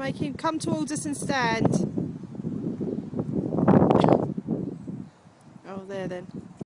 Make him come towards us and stand. Oh, there then.